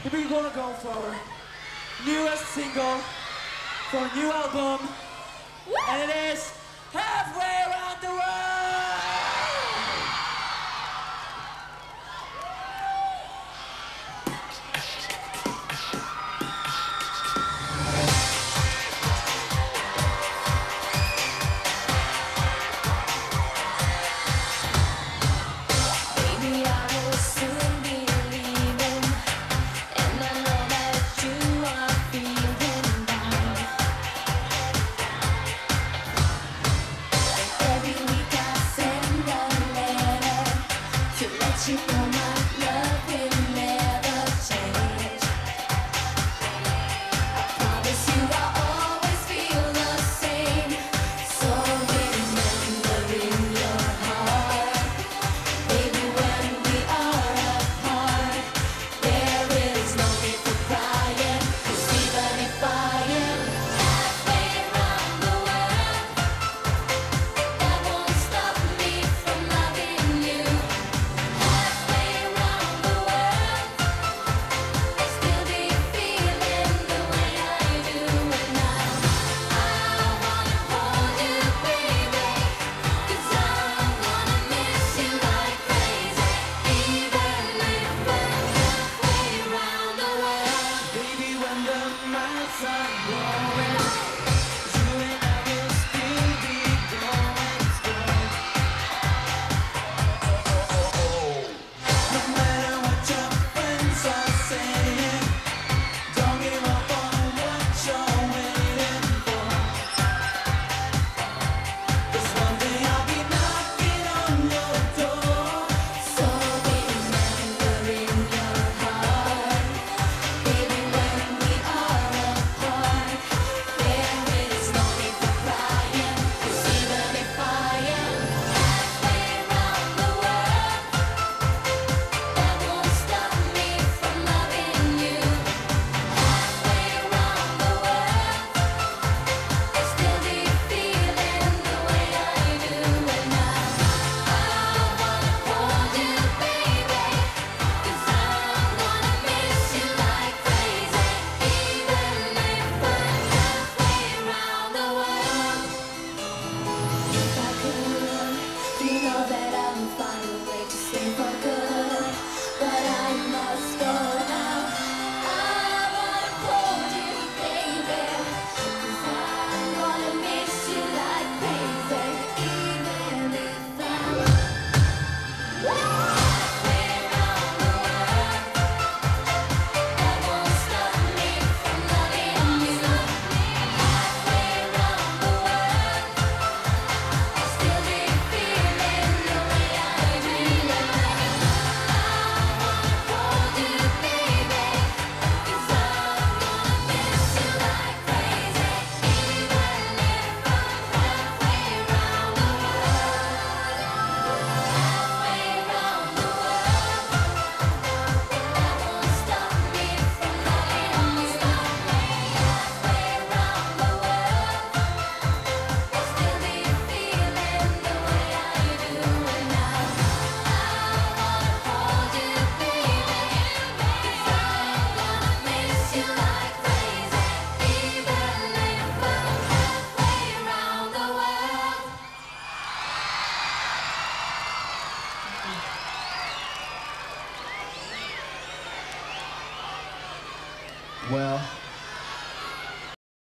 We're gonna go for newest single for a new album, and it is Halfway Around the World! You know my love will never change. I promise you I'll always feel the same. So remember in your heart, baby, when we are apart, there is no need for crying. 'Cause even if I am halfway around the world, that won't stop me from loving you. Well,